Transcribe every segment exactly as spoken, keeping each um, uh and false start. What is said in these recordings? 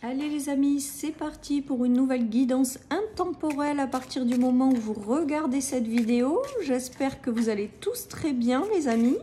Allez les amis, c'est parti pour une nouvelle guidance intemporelle à partir du moment où vous regardez cette vidéo. J'espère que vous allez tous très bien les amis.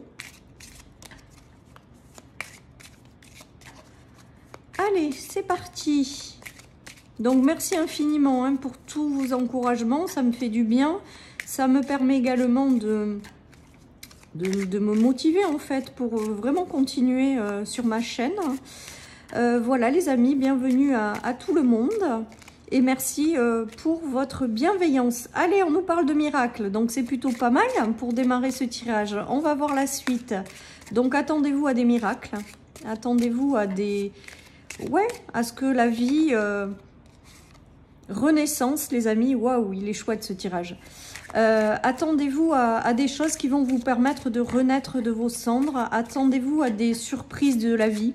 Allez, c'est parti. Donc merci infiniment hein, pour tous vos encouragements, ça me fait du bien. Ça me permet également de, de, de me motiver en fait pour vraiment continuer euh, sur ma chaîne. Euh, voilà les amis, bienvenue à, à tout le monde et merci euh, pour votre bienveillance. Allez, on nous parle de miracles, donc c'est plutôt pas mal pour démarrer ce tirage. On va voir la suite. Donc attendez-vous à des miracles, attendez-vous à des... Ouais, à ce que la vie... Euh... Renaissance les amis, waouh, il est chouette ce tirage. Euh, attendez-vous à, à des choses qui vont vous permettre de renaître de vos cendres. Attendez-vous à des surprises de la vie.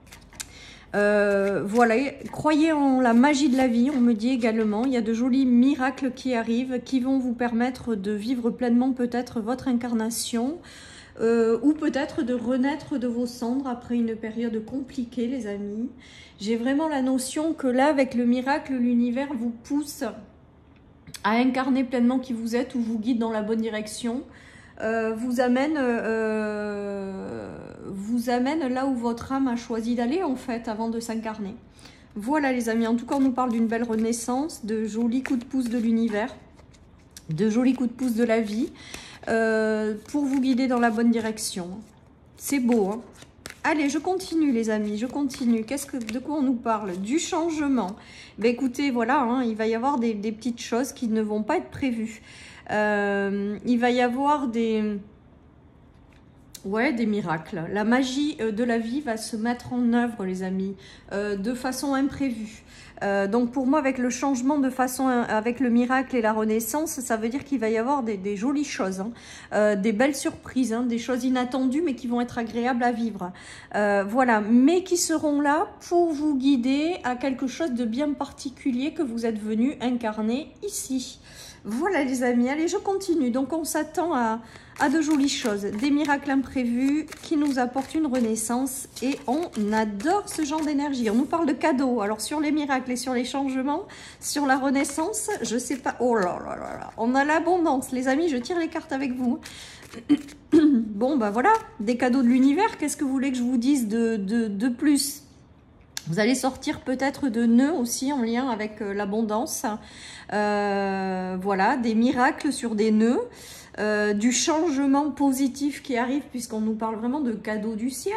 Euh, voilà, croyez en la magie de la vie, on me dit également. Il y a de jolis miracles qui arrivent, qui vont vous permettre de vivre pleinement peut-être votre incarnation. Euh, ou peut-être de renaître de vos cendres après une période compliquée les amis. J'ai vraiment la notion que là avec le miracle, l'univers vous pousse à incarner pleinement qui vous êtes ou vous guide dans la bonne direction, euh, vous amène euh, vous amène là où votre âme a choisi d'aller en fait avant de s'incarner. Voilà les amis, en tout cas on nous parle d'une belle renaissance, de jolis coups de pouce de l'univers, de jolis coups de pouce de la vie. Euh, pour vous guider dans la bonne direction. C'est beau, hein? Allez, je continue les amis, je continue. Qu'est-ce que, de quoi on nous parle? Du changement. Ben écoutez, voilà, hein, il va y avoir des, des petites choses qui ne vont pas être prévues. Euh, il va y avoir des... Ouais, des miracles. La magie de la vie va se mettre en œuvre, les amis, euh, de façon imprévue. Euh, donc pour moi, avec le changement de façon, avec le miracle et la renaissance, ça veut dire qu'il va y avoir des, des jolies choses, hein, euh, des belles surprises, hein, des choses inattendues, mais qui vont être agréables à vivre. Euh, voilà, mais qui seront là pour vous guider à quelque chose de bien particulier que vous êtes venu incarner ici. Voilà les amis, allez je continue. Donc on s'attend à, à de jolies choses, des miracles imprévus qui nous apportent une renaissance et on adore ce genre d'énergie. On nous parle de cadeaux, alors sur les miracles et sur les changements, sur la renaissance, je sais pas, oh là là là là, on a l'abondance les amis, je tire les cartes avec vous. Bon bah voilà, des cadeaux de l'univers, qu'est-ce que vous voulez que je vous dise de, de, de plus? Vous allez sortir peut-être de nœuds aussi en lien avec euh, l'abondance. Euh, voilà, des miracles sur des nœuds. Euh, du changement positif qui arrive puisqu'on nous parle vraiment de cadeaux du ciel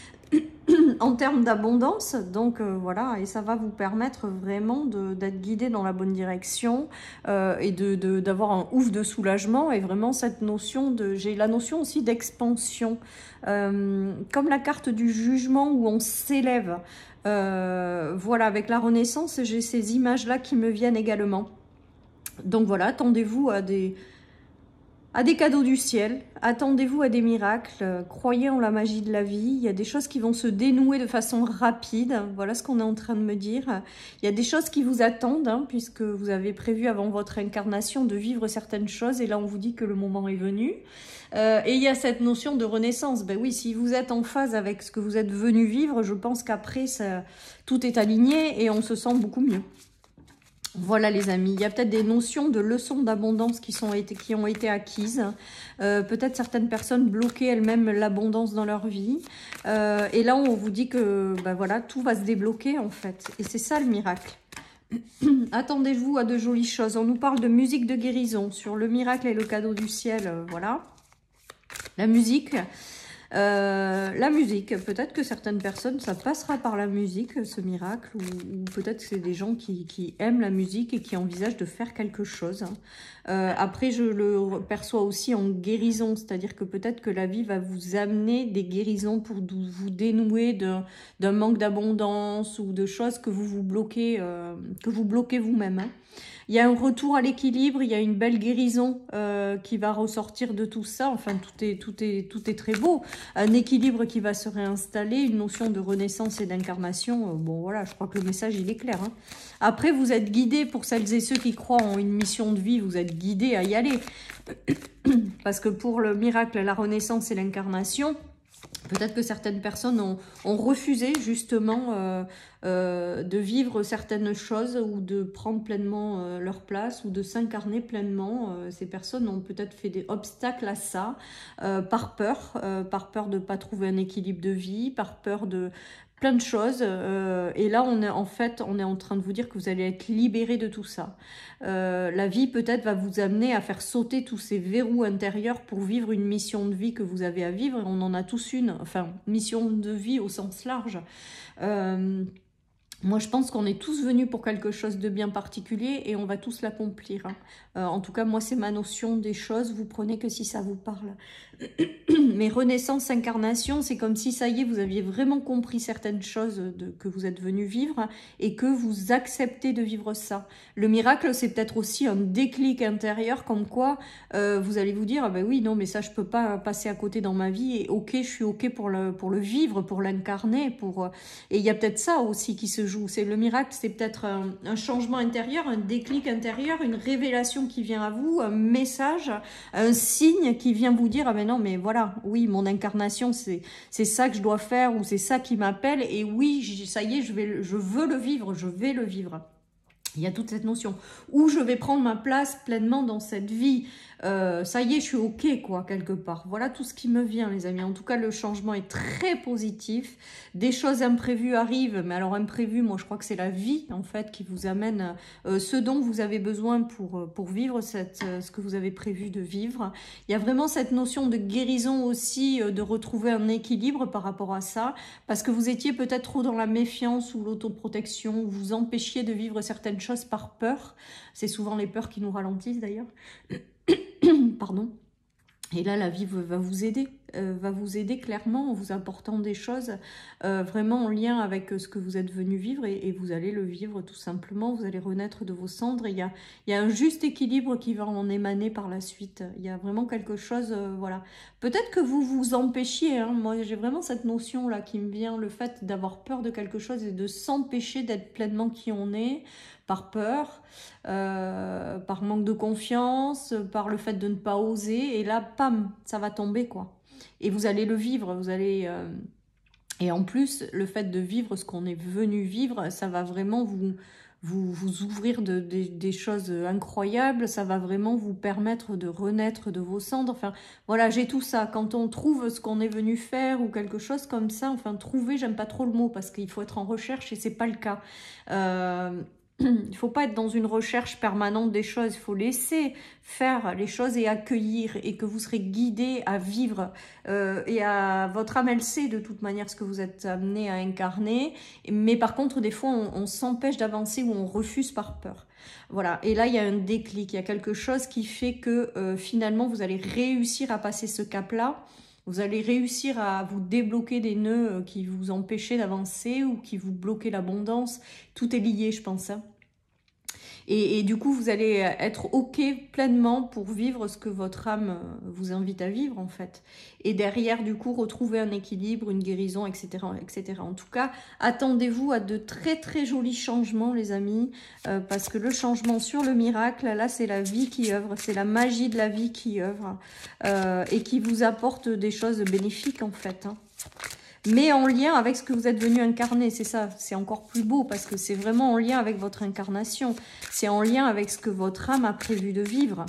en termes d'abondance. Donc euh, voilà, et ça va vous permettre vraiment d'être guidé dans la bonne direction euh, et de, de, d'avoir un ouf de soulagement et vraiment cette notion de... J'ai la notion aussi d'expansion. Euh, comme la carte du jugement où on s'élève. Euh, voilà, avec la renaissance, j'ai ces images-là qui me viennent également. Donc voilà, attendez-vous à des, à des cadeaux du ciel, attendez-vous à des miracles, croyez en la magie de la vie, il y a des choses qui vont se dénouer de façon rapide, voilà ce qu'on est en train de me dire. Il y a des choses qui vous attendent, hein, puisque vous avez prévu avant votre incarnation de vivre certaines choses, et là on vous dit que le moment est venu. Euh, et il y a cette notion de renaissance. Ben oui, si vous êtes en phase avec ce que vous êtes venu vivre, je pense qu'après, tout est aligné et on se sent beaucoup mieux. Voilà les amis, il y a peut-être des notions de leçons d'abondance qui, sont été, qui ont été acquises. Euh, peut-être certaines personnes bloquaient elles-mêmes l'abondance dans leur vie. Euh, et là, on vous dit que ben voilà, tout va se débloquer en fait. Et c'est ça le miracle. Attendez-vous à de jolies choses. On nous parle de musique de guérison sur le miracle et le cadeau du ciel. Euh, voilà. La musique, euh, la musique, peut-être que certaines personnes, ça passera par la musique, ce miracle, ou, ou peut-être que c'est des gens qui, qui aiment la musique et qui envisagent de faire quelque chose. Euh, après, je le perçois aussi en guérison, c'est-à-dire que peut-être que la vie va vous amener des guérisons pour vous dénouer d'un manque d'abondance ou de choses que vous vous bloquez, euh, que vous bloquez vous-même. Hein. Il y a un retour à l'équilibre, il y a une belle guérison euh, qui va ressortir de tout ça. Enfin, tout est, tout est, tout est très beau. Un équilibre qui va se réinstaller, une notion de renaissance et d'incarnation. Euh, bon, voilà, je crois que le message, il est clair. Hein. Après, vous êtes guidés, pour celles et ceux qui croient en une mission de vie, vous êtes guidés à y aller. Parce que pour le miracle, la renaissance et l'incarnation, Peut-être que certaines personnes ont, ont refusé justement euh, euh, de vivre certaines choses ou de prendre pleinement euh, leur place ou de s'incarner pleinement. Euh, ces personnes ont peut-être fait des obstacles à ça euh, par peur, euh, par peur de ne pas trouver un équilibre de vie, par peur de plein de choses. Euh, et là, on est en fait, on est en train de vous dire que vous allez être libéré de tout ça. Euh, la vie peut-être va vous amener à faire sauter tous ces verrous intérieurs pour vivre une mission de vie que vous avez à vivre. On en a tous une, enfin, mission de vie au sens large. Euh, Moi, je pense qu'on est tous venus pour quelque chose de bien particulier et on va tous l'accomplir. Hein. Euh, en tout cas, moi, c'est ma notion des choses. Vous prenez que si ça vous parle. Mais renaissance, incarnation, c'est comme si, ça y est, vous aviez vraiment compris certaines choses de, que vous êtes venu vivre et que vous acceptez de vivre ça. Le miracle, c'est peut-être aussi un déclic intérieur, comme quoi euh, vous allez vous dire, ah ben oui, non, mais ça, je peux pas passer à côté dans ma vie et ok, je suis ok pour le, pour le vivre, pour l'incarner. Pour... Et il y a peut-être ça aussi qui se joue. C'est le miracle, c'est peut-être un, un changement intérieur, un déclic intérieur, une révélation qui vient à vous, un message, un signe qui vient vous dire, ah ben non, mais voilà, oui, mon incarnation, c'est c'est ça que je dois faire ou c'est ça qui m'appelle et oui, ça y est, je, vais, je veux le vivre, je vais le vivre. Il y a toute cette notion où je vais prendre ma place pleinement dans cette vie. Euh, ça y est, je suis ok, quoi, quelque part. Voilà tout ce qui me vient, les amis. En tout cas, le changement est très positif. Des choses imprévues arrivent, mais alors imprévues, moi, je crois que c'est la vie, en fait, qui vous amène euh, ce dont vous avez besoin pour, pour vivre cette, euh, ce que vous avez prévu de vivre. Il y a vraiment cette notion de guérison aussi, euh, de retrouver un équilibre par rapport à ça, parce que vous étiez peut-être trop dans la méfiance ou l'autoprotection, vous vous empêchiez de vivre certaines choses par peur. C'est souvent les peurs qui nous ralentissent, d'ailleurs. Pardon. Et là, la vie va vous aider, euh, va vous aider clairement en vous apportant des choses euh, vraiment en lien avec ce que vous êtes venu vivre et, et vous allez le vivre tout simplement. Vous allez renaître de vos cendres. Et il y a, il y a un juste équilibre qui va en émaner par la suite. Il y a vraiment quelque chose, euh, voilà. Peut-être que vous vous empêchiez. Hein. Moi, j'ai vraiment cette notion-là qui me vient, le fait d'avoir peur de quelque chose et de s'empêcher d'être pleinement qui on est, par peur, euh, par manque de confiance, par le fait de ne pas oser. Et là, pam, ça va tomber, quoi. Et vous allez le vivre, vous allez... Euh... Et en plus, le fait de vivre ce qu'on est venu vivre, ça va vraiment vous, vous, vous ouvrir de, de, des choses incroyables. Ça va vraiment vous permettre de renaître de vos cendres. Enfin, voilà, j'ai tout ça. Quand on trouve ce qu'on est venu faire ou quelque chose comme ça, enfin, trouver, j'aime pas trop le mot parce qu'il faut être en recherche et c'est pas le cas. Euh... Il ne faut pas être dans une recherche permanente des choses, il faut laisser faire les choses et accueillir et que vous serez guidé à vivre euh, et à votre âme elle sait de toute manière ce que vous êtes amené à incarner, mais par contre des fois on, on s'empêche d'avancer ou on refuse par peur. Voilà, et là il y a un déclic, il y a quelque chose qui fait que euh, finalement vous allez réussir à passer ce cap-là. Vous allez réussir à vous débloquer des nœuds qui vous empêchaient d'avancer ou qui vous bloquaient l'abondance. Tout est lié, je pense. Hein. Et, et du coup, vous allez être OK pleinement pour vivre ce que votre âme vous invite à vivre, en fait. Et derrière, du coup, retrouver un équilibre, une guérison, et cetera, et cetera. En tout cas, attendez-vous à de très, très jolis changements, les amis, euh, parce que le changement sur le miracle, là, c'est la vie qui œuvre, c'est la magie de la vie qui œuvre euh, et qui vous apporte des choses bénéfiques, en fait, hein. Mais en lien avec ce que vous êtes venu incarner, c'est ça, c'est encore plus beau parce que c'est vraiment en lien avec votre incarnation, c'est en lien avec ce que votre âme a prévu de vivre.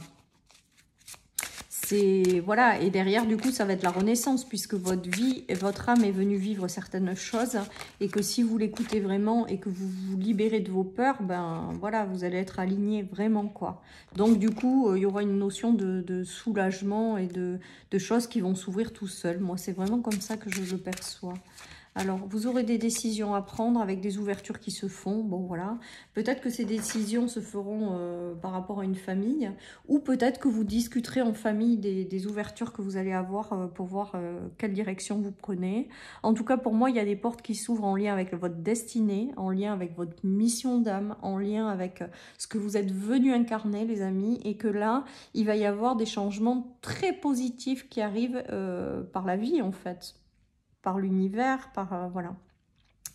C'est, voilà, et derrière, du coup, ça va être la renaissance puisque votre vie et votre âme est venue vivre certaines choses et que si vous l'écoutez vraiment et que vous vous libérez de vos peurs, ben voilà, vous allez être aligné vraiment, quoi. Donc, du coup, il y aura une notion de, de soulagement et de, de choses qui vont s'ouvrir tout seul. Moi, c'est vraiment comme ça que je le perçois. Alors, vous aurez des décisions à prendre avec des ouvertures qui se font. Bon, voilà. Peut-être que ces décisions se feront euh, par rapport à une famille. Ou peut-être que vous discuterez en famille des, des ouvertures que vous allez avoir euh, pour voir euh, quelle direction vous prenez. En tout cas, pour moi, il y a des portes qui s'ouvrent en lien avec votre destinée, en lien avec votre mission d'âme, en lien avec ce que vous êtes venu incarner, les amis. Et que là, il va y avoir des changements très positifs qui arrivent euh, par la vie, en fait. Par l'univers, par... Euh, voilà.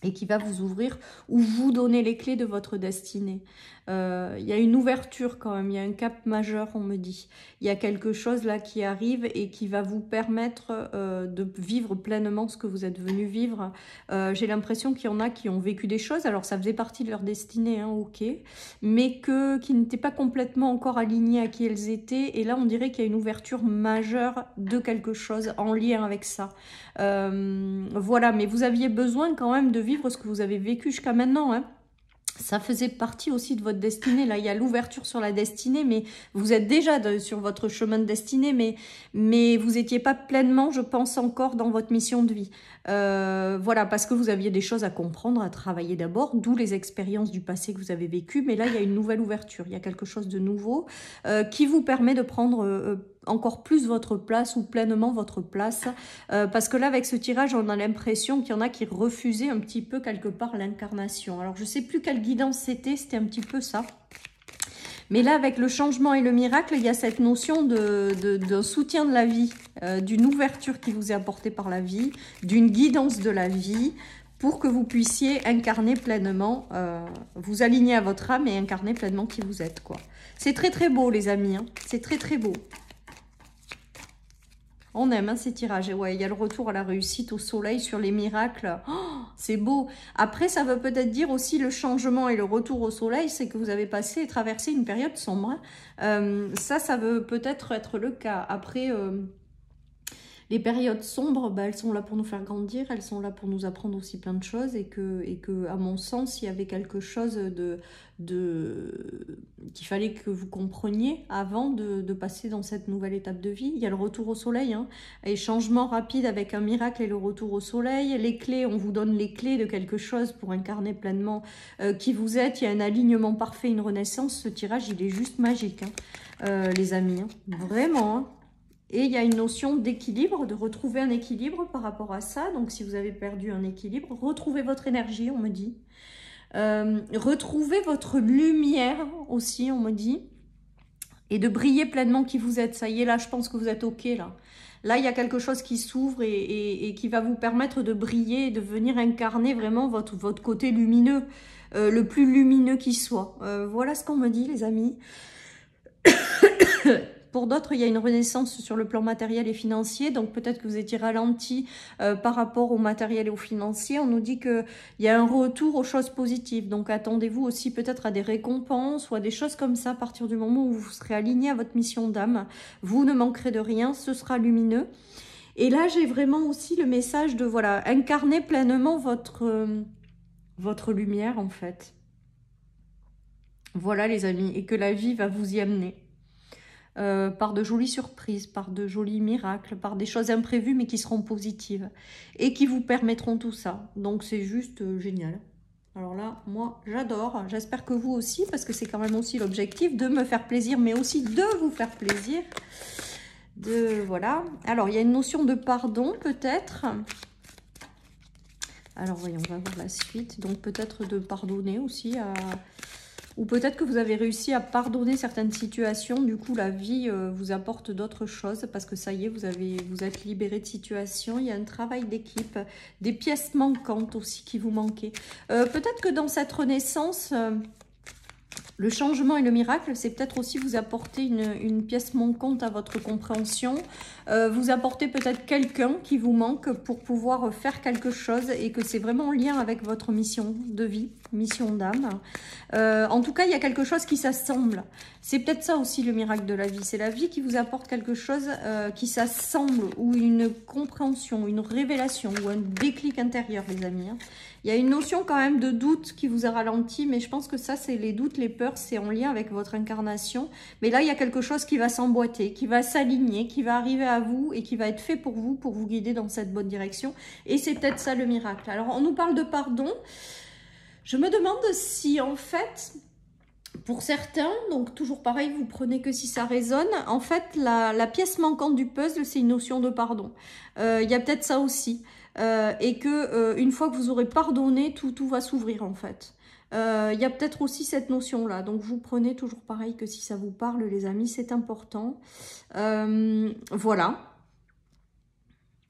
et qui va vous ouvrir ou vous donner les clés de votre destinée. Euh, il y a une ouverture quand même, il y a un cap majeur, on me dit. Il y a quelque chose là qui arrive et qui va vous permettre euh, de vivre pleinement ce que vous êtes venu vivre. Euh, J'ai l'impression qu'il y en a qui ont vécu des choses, alors ça faisait partie de leur destinée, hein, ok, mais que, qui n'étaient pas complètement encore alignés à qui elles étaient. Et là, on dirait qu'il y a une ouverture majeure de quelque chose en lien avec ça. Euh, voilà, mais vous aviez besoin quand même de vivre ce que vous avez vécu jusqu'à maintenant, hein. Ça faisait partie aussi de votre destinée. Là, il y a l'ouverture sur la destinée, mais vous êtes déjà de, sur votre chemin de destinée, mais, mais vous n'étiez pas pleinement, je pense, encore dans votre mission de vie. Euh, voilà, parce que vous aviez des choses à comprendre, à travailler d'abord, d'où les expériences du passé que vous avez vécues. Mais là, il y a une nouvelle ouverture, il y a quelque chose de nouveau euh, qui vous permet de prendre euh, encore plus votre place ou pleinement votre place. Euh, parce que là, avec ce tirage, on a l'impression qu'il y en a qui refusaient un petit peu quelque part l'incarnation. Alors, je ne sais plus quelle guidance c'était, c'était un petit peu ça. Mais là, avec le changement et le miracle, il y a cette notion de, de, de soutien de la vie, euh, d'une ouverture qui vous est apportée par la vie, d'une guidance de la vie, pour que vous puissiez incarner pleinement, euh, vous aligner à votre âme et incarner pleinement qui vous êtes, quoi. C'est très très beau, les amis, hein. C'est très très beau. On aime hein, ces tirages. Et ouais, il y a le retour à la réussite, au soleil, sur les miracles. Oh, c'est beau. Après, ça veut peut-être dire aussi le changement et le retour au soleil, c'est que vous avez passé et traversé une période sombre. Hein. Euh, ça, ça veut peut-être être le cas. Après, euh, les périodes sombres, bah, elles sont là pour nous faire grandir, elles sont là pour nous apprendre aussi plein de choses. Et que, et que à mon sens, il y avait quelque chose de... de qu'il fallait que vous compreniez avant de, de passer dans cette nouvelle étape de vie. Il y a le retour au soleil, hein, et changement rapide avec un miracle et le retour au soleil. Les clés, on vous donne les clés de quelque chose pour incarner pleinement euh, qui vous êtes. Il y a un alignement parfait, une renaissance. Ce tirage, il est juste magique, hein, euh, les amis, hein, vraiment. Hein. Et il y a une notion d'équilibre, de retrouver un équilibre par rapport à ça. Donc, si vous avez perdu un équilibre, retrouvez votre énergie, on me dit. Euh, retrouvez votre lumière aussi, on me dit, et de briller pleinement qui vous êtes. Ça y est, là, je pense que vous êtes OK, là. Là, il y a quelque chose qui s'ouvre et, et, et qui va vous permettre de briller et de venir incarner vraiment votre, votre côté lumineux, euh, le plus lumineux qui soit. Euh, voilà ce qu'on me dit, les amis. Pour d'autres, il y a une renaissance sur le plan matériel et financier. Donc, peut-être que vous étiez ralenti euh, par rapport au matériel et au financier. On nous dit qu'il y a un retour aux choses positives. Donc, attendez-vous aussi peut-être à des récompenses ou à des choses comme ça à partir du moment où vous serez aligné à votre mission d'âme. Vous ne manquerez de rien, ce sera lumineux. Et là, j'ai vraiment aussi le message de, voilà, incarner pleinement votre, euh, votre lumière, en fait. Voilà, les amis. Et que la vie va vous y amener. Euh, par de jolies surprises, par de jolis miracles, par des choses imprévues mais qui seront positives et qui vous permettront tout ça. Donc c'est juste euh, génial. Alors là, moi j'adore, j'espère que vous aussi, parce que c'est quand même aussi l'objectif de me faire plaisir, mais aussi de vous faire plaisir. De, voilà. Alors il y a une notion de pardon peut-être. Alors voyons, on va voir la suite. Donc peut-être de pardonner aussi à... Ou peut-être que vous avez réussi à pardonner certaines situations. Du coup, la vie euh, vous apporte d'autres choses parce que ça y est, vous, avez, vous êtes libéré de situations. Il y a un travail d'équipe, des pièces manquantes aussi qui vous manquaient. Euh, peut-être que dans cette renaissance, euh, le changement et le miracle, c'est peut-être aussi vous apporter une, une pièce manquante à votre compréhension. Euh, vous apporter peut-être quelqu'un qui vous manque pour pouvoir faire quelque chose et que c'est vraiment en lien avec votre mission de vie, mission d'âme. Euh, en tout cas, il y a quelque chose qui s'assemble. C'est peut-être ça aussi le miracle de la vie. C'est la vie qui vous apporte quelque chose euh, qui s'assemble ou une compréhension, une révélation ou un déclic intérieur, les amis. Hein. Il y a une notion quand même de doute qui vous a ralenti, mais je pense que ça, c'est les doutes, les peurs, c'est en lien avec votre incarnation. Mais là, il y a quelque chose qui va s'emboîter, qui va s'aligner, qui va arriver à vous et qui va être fait pour vous, pour vous guider dans cette bonne direction. Et c'est peut-être ça le miracle. Alors, on nous parle de pardon. Je me demande si, en fait, pour certains, donc toujours pareil, vous prenez que si ça résonne, en fait, la, la pièce manquante du puzzle, c'est une notion de pardon. Euh, il y a peut-être ça aussi. Euh, et que euh, une fois que vous aurez pardonné, tout, tout va s'ouvrir en fait. Euh, il y a peut-être aussi cette notion-là. Donc vous prenez toujours pareil que si ça vous parle, les amis, c'est important. Euh, voilà.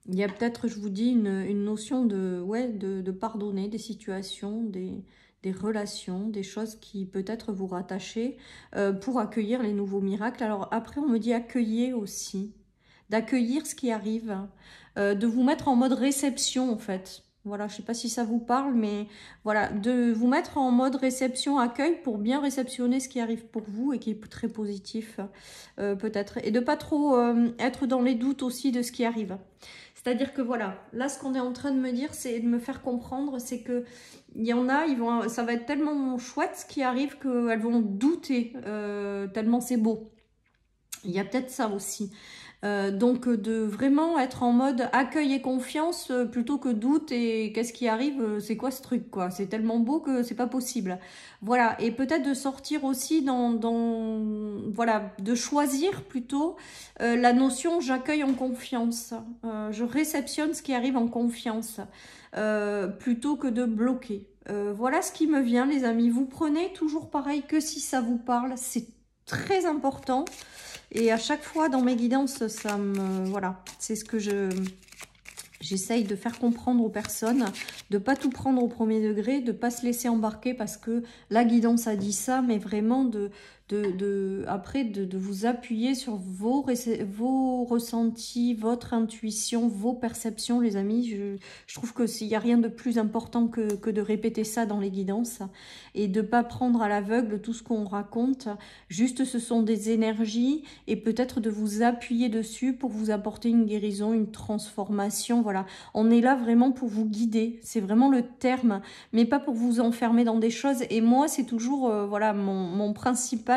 Il y a peut-être, je vous dis, une, une notion de, ouais, de, de pardonner des situations, des, des relations, des choses qui peut-être vous rattachaient euh, pour accueillir les nouveaux miracles. Alors après, on me dit accueillir aussi, d'accueillir ce qui arrive, euh, de vous mettre en mode réception en fait. Voilà, je ne sais pas si ça vous parle, mais voilà, de vous mettre en mode réception, accueil pour bien réceptionner ce qui arrive pour vous et qui est très positif euh, peut-être. Et de pas trop euh, être dans les doutes aussi de ce qui arrive. C'est-à-dire que voilà, là ce qu'on est en train de me dire, c'est de me faire comprendre, c'est que il y en a, ils vont, ça va être tellement chouette ce qui arrive qu'elles vont douter, euh, tellement c'est beau. Il y a peut-être ça aussi. Euh, donc de vraiment être en mode accueil et confiance euh, plutôt que doute et qu'est-ce qui arrive, euh, c'est quoi ce truc quoi, c'est tellement beau que c'est pas possible. Voilà, et peut-être de sortir aussi dans, dans voilà, de choisir plutôt euh, la notion j'accueille en confiance, euh, je réceptionne ce qui arrive en confiance euh, plutôt que de bloquer. Euh, voilà ce qui me vient les amis, vous prenez toujours pareil que si ça vous parle, c'est très important. Et à chaque fois dans mes guidances, ça me voilà, c'est ce que je j'essaye de faire comprendre aux personnes, de pas tout prendre au premier degré, de pas se laisser embarquer parce que la guidance a dit ça, mais vraiment de de, de après de, de vous appuyer sur vos vos ressentis, votre intuition, vos perceptions, les amis. Je, je trouve que s'il y a rien de plus important que que de répéter ça dans les guidances et de pas prendre à l'aveugle tout ce qu'on raconte. Juste, ce sont des énergies et peut-être de vous appuyer dessus pour vous apporter une guérison, une transformation. Voilà, on est là vraiment pour vous guider. C'est vraiment le terme, mais pas pour vous enfermer dans des choses. Et moi, c'est toujours euh, voilà mon, mon principal.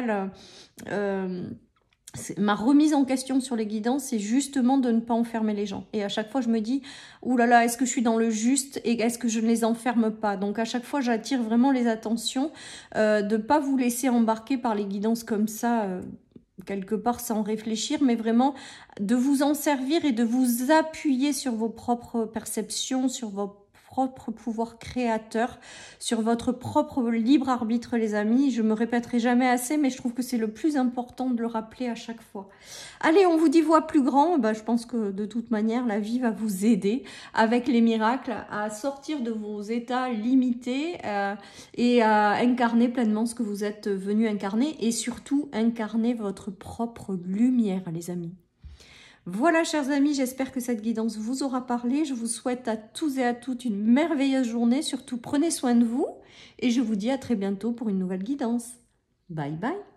Euh, ma remise en question sur les guidances, c'est justement de ne pas enfermer les gens. Et à chaque fois, je me dis, oulala, là là, est-ce que je suis dans le juste et est-ce que je ne les enferme pas? Donc à chaque fois, j'attire vraiment les attentions, euh, de ne pas vous laisser embarquer par les guidances comme ça, euh, quelque part sans réfléchir, mais vraiment de vous en servir et de vous appuyer sur vos propres perceptions, sur vos propre pouvoir créateur, sur votre propre libre arbitre, les amis. Je me répéterai jamais assez, mais je trouve que c'est le plus important de le rappeler à chaque fois. Allez, on vous dit voix plus grand. Ben, je pense que de toute manière, la vie va vous aider avec les miracles à sortir de vos états limités euh, et à incarner pleinement ce que vous êtes venu incarner et surtout incarner votre propre lumière, les amis. Voilà, chers amis, j'espère que cette guidance vous aura parlé. Je vous souhaite à tous et à toutes une merveilleuse journée. Surtout, prenez soin de vous. Et je vous dis à très bientôt pour une nouvelle guidance. Bye bye.